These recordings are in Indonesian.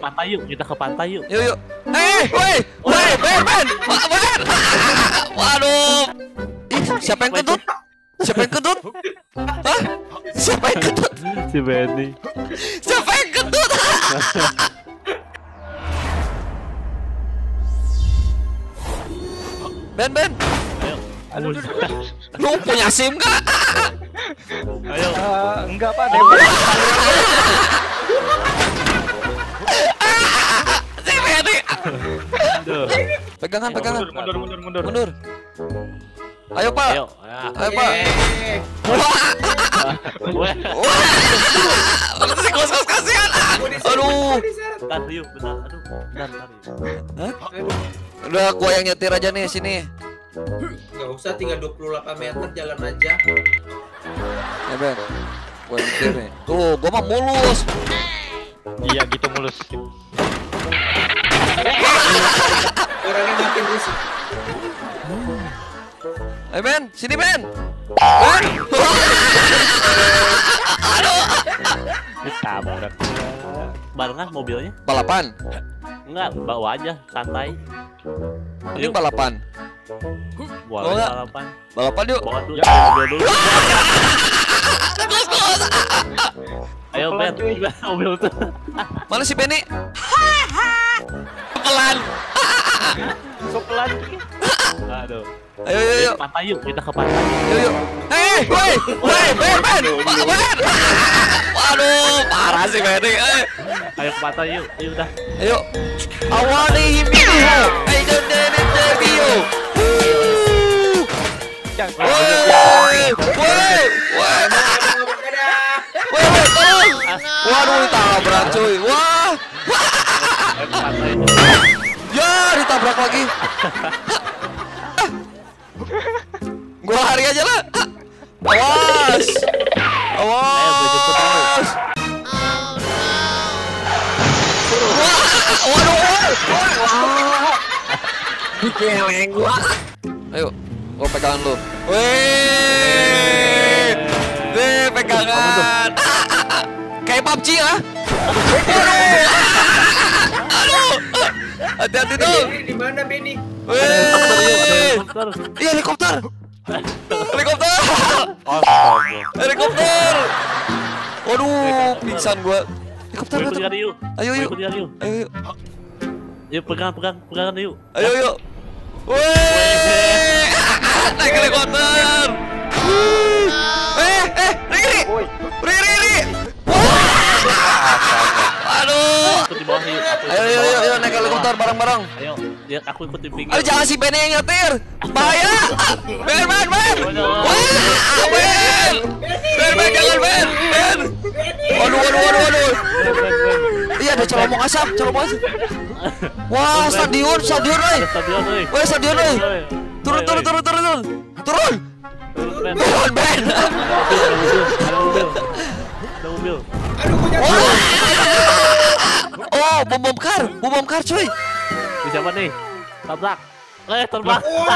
pantai yuk, kita ke pantai yuk. Yuk. Woi, Ben. Waduh. Ih, siapa yang kentut? Hah? Siapa yang kentut? Si Benny. Siapa yang kentut? Ben. Ayo. Aduh. Lu punya SIM gak? Ayo. Enggak Pak, nembak. Si Benny. Aduh. Pegangan. Mundur. Ayo, Pak. Ayo. Ayo, Pak. Wah. Si kos-kos kasihan. Aduh. Bentar yuk, bentar. Aduh. Bentar. Hah? Udah, gua yang nyetir aja nih sini. Nggak usah, tinggal 28 meter jalan aja. Ya, Ben. Gua yang nyetir nih. Tuh, gua mah mulus. Iya gitu mulus. Orangnya makin rusuk. Ayo, Ben. Sini, Ben. Ben. Ditabrak. Barengan mobilnya? Balapan. Enggak, bawa aja, santai. Ini balapan. Bawa Bawa. balapan. Balapan yuk. Bawa dulu. Mobil dulu. Ayo, Ben. Mobil tuh. Mana si Benny? Pelan. Sok pelan. Aduh. Ayo. Pantai yuk, kita ke pantai. Yuk. Woi, Ben. Waduh, parah sih Benny. Ayo ke pantai yuk. Ayo udah. Ayo. Awali himpiku. Hey, don't let it baby you. Woi, tolong. Waduh, ditabrak cuy. Wah. Ayo ke pantai. Ya, ditabrak lagi. Gua lari aja lah. Awas. Ayo, gue jemput dulu. Waduh. Dikeleng gua. Ayo, gua pegangan lu. Wih. Pegangan. Kayak PUBG ya. Aduh. Hati-hati dong. Benny di mana, Benny? Wih. Helikopter. Iya, helikopter. Astaga. Helikopter. Waduh, pingsan gua. Helikopter. Gue pegang yuk. Ayo. Ayo pegangan yuk. Ayo. Wih. Naik helikopter. Riri. Aduh. Ikut di bawah yuk. Ayo naik helikopter bareng-bareng. Ayo, ya aku ikut di pinggir. Ayo jangan si Benny yang nyetir. Bahaya. Ben. Wah, Ben, jangan Ben. Waduh. Iya, ada colomong asap. Wah, stadion, Stadion, euy. Wah, stadion, euy. Turun. Ben. Ben. Ada mobil. Aduh, gua jatuh. Oh, bom kar, cuy. Di siapa nih? Tabrak. Terbang.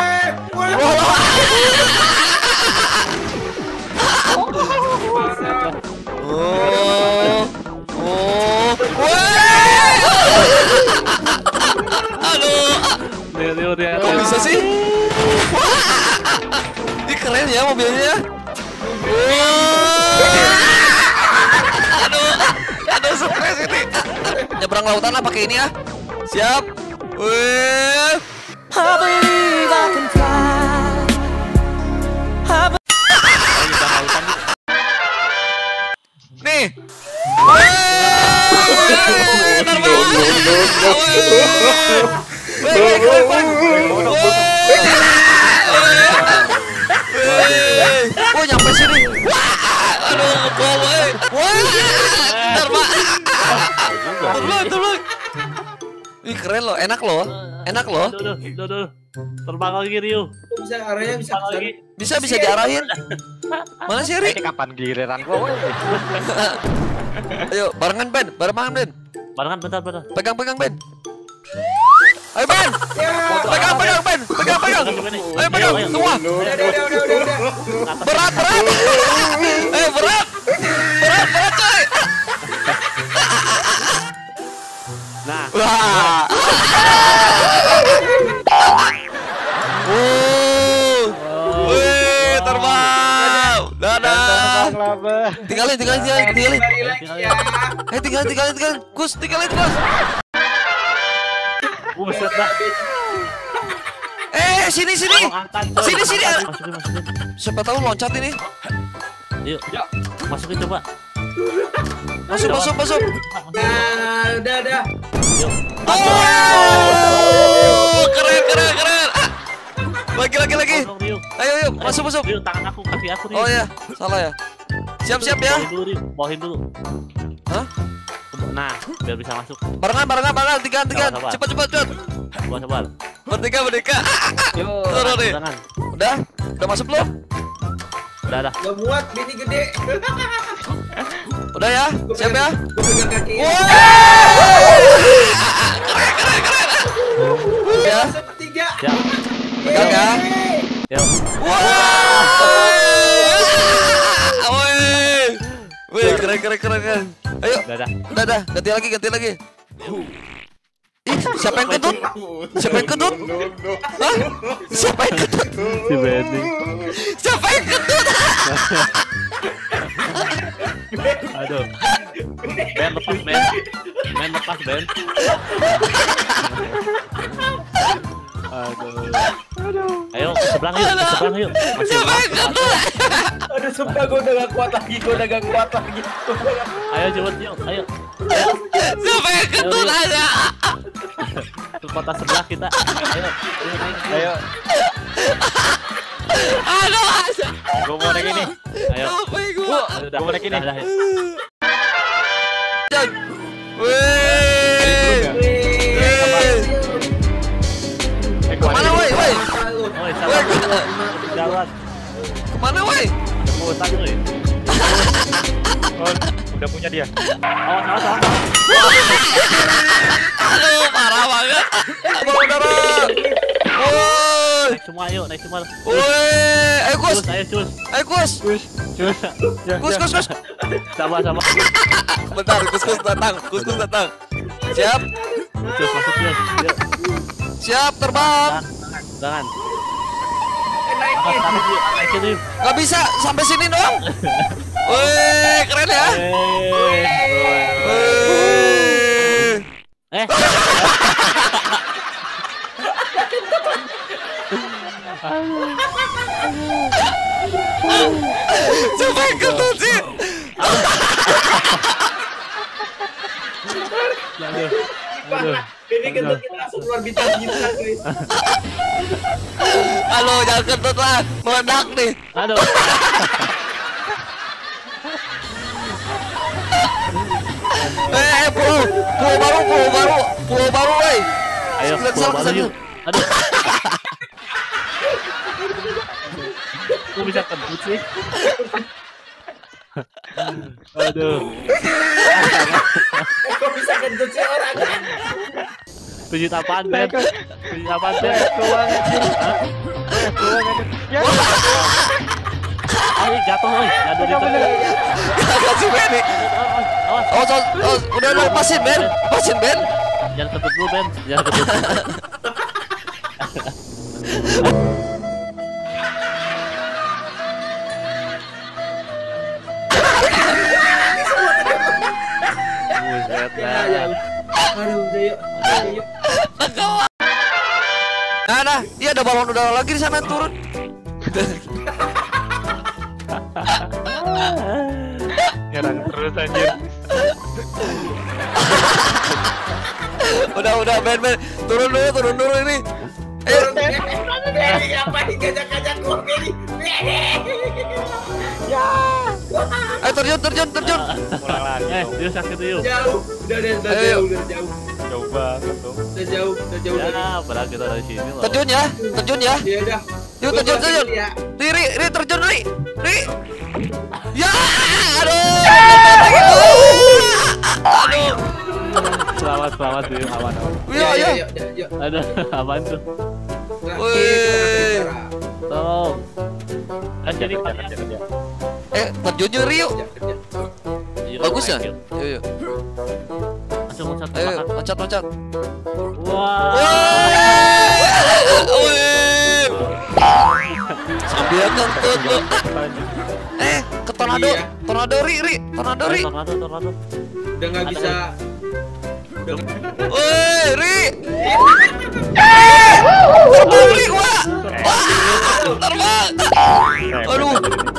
Aduh. Dia. Kok bisa sih? Ini keren ya mobilnya. Aduh, stres ini. Nyebrang lautan lah pakai ini ya. Siap. Wih. Nih. Oh, nyampe sini. Aduh, terbang. Ih, keren loh, enak loh. Udah. Terbang lagi Rio. Bisa arahnya bisa Terbang lagi. Bisa diarahin. Mana sih, Ri? Ini kapan giliran gua, woi? Ayo, barengan Ben. Barengan bentar. Pegang Ben. Ayo Ben. Pegang Ben. Ayo pegang semua. Udah. Berat. Berat coy. Nah, Wah. Wih, terbang. Dadah. Tinggalin. Tinggalin ya. Tinggalin. Kus, tinggalin. buset dah. Sini. Tolong angkat, coy. Sini. Masukin. Siapa tahu loncat ini. Yuk, masukin coba. Masuk. Nah, udah. Yuk. Oh, keren. Lagi. Tolong, Rio. Ayo, masuk. Rio, tangan aku, kaki aku, Rio. Oh ya, salah ya. Siap ya. Bawain dulu, Rio. Bawain dulu. Hah? Nah, biar bisa masuk. Barengan. Tiga. Sabar. Cepat. Sabar. Berdeka. Turun nih. Tangan. Udah masuk belum? Udah. Gak muat, bini gede. Udah ya, siap ya. Gue pegang kaki. Ya, Masuk ketiga. Siap. pegang ya. Yuk. Wih, keren. Ayo, Udah. udah, ganti lagi. Ih, siapa yang kentut? Hah? Siapa yang kentut? Si Benny. Siapa yang kentut? Aduh. Ben lepas, Ben. Aduh. Ayo ke seberang yuk. Masih Siapa yang kentut? Aduh, sumpah gue udah gak kuat lagi. Ayo cepet yuk. Ayo. Siapa yang kentut aja? Ke kota sebelah kita. Ayo. Aduh, Gue mau naik ini. Ayo. apa yang gua? Udah. Gua naik ini. Udah. Wih. Kemana, woi? Oi, sabar. Jalan. Kemana, woi? Bosan nih. Oh, udah punya dia. Awas. Aduh, parah banget. Abang udara. Woi. Naik semua. Woi. Ayo, Kus. Ayo, cus. Kus. Sabar. Bentar, Kus datang. Siap? Cus, masuk cus. Yuk. Siap, terbang. Tangan. Naikin. Naikin yuk. Gak bisa, sampai sini dong. Woi, keren ya. Woi. Siapa yang kentut sih? Aduh. Ini kentut kita langsung keluar bintang guys. Halo, jangan kentut lah, meledak nih. Aduh. Pulau baru, woi. Ayo, pulau baru yuk. Aduh. Kok bisa kentut sih? Aduh. Kok bisa kentut sih orang? Pijit apaan, Ben? Keluar. Ya. Ayo, jatuh, oi. Jatuh di tengah. Gak sih, Benny. Awas. Udah lepasin, Ben. Jangan kentut dulu, Ben. Jangan kentut. Buset dah. Aduh, udah yuk. Nah, iya ada balon udara lagi di sana turun. Nyerang terus anjir. Udah, Ben. Turun dulu ini. Benny, apa nih gajak-gajak gua, Benny? Ayo terjun. Pulang lagi. Dia sakit yuk. Jauh. Udah Ayo. jauh. Coba dong. Udah jauh. Ya, padahal kita dari sini loh. Terjun ya. Iya dah. Yuk terjun. Ya. Ri terjun, Ri. Ya, aduh. Selamat yuk, aman. Yuk. Yuk. Aduh, apaan tuh? Wih. Tolong. Jadi Kerja. Terjun yuk, Ri, yuk. Yuk, Bagus ya? yuk. Yuk. langsung loncat ke Ayo, belakang. loncat. Wah. Wih. Sambil kentut lu. Ke tornado. Iya. Tornado ri. Tornado. Udah nggak bisa. Woi, ri. Terbang ri gua. Terbang. Aduh.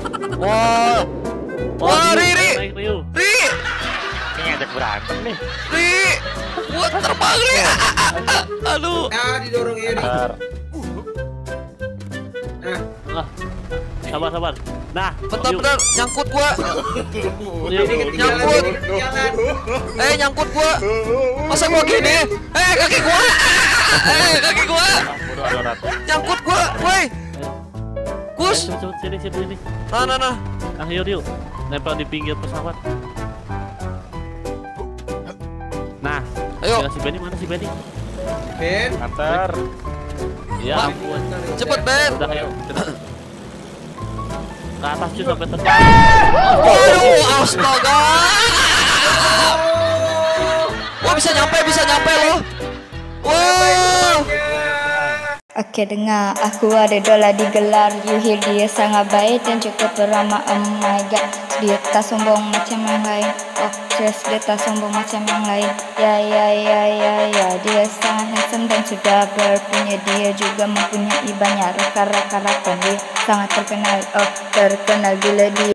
Wah, ri. Naik, Rio. Ri. Ini ngajak berantem nih. Ri. Gua terbang ri. Aduh. Didorong Eri. Bentar. Nah, Sabar. Nah, Bentar, nyangkut gua. Rio. ini ketinggalan. Nyangkut. Ini ketinggalan. Nyangkut gua. Masa gua gini? Kaki gua. Kaki gua. Bodoh adorat. Nyangkut gua. Woi. Gus. Cepet, sini. Nah. Rio. Nempel di pinggir pesawat. Nah, Ayo. si Benny mana si Benny? Ben. Antar. Ya ampun. Cepet, Ben. Udah ayo. Ke atas cuy sampai terbang. Waduh, astaga. Wah, bisa nyampe loh. Wow. Oke, dengar, aku ada dola digelar. You hear dia sangat baik dan cukup ramah. Oh my god, dia tak sombong macam yang lain. Oh yes, dia tak sombong macam yang lain. Ya, dia sangat handsome dan sudah berpunya. Dia juga mempunyai banyak rekan-rekan. Dia sangat terkenal, terkenal bila dia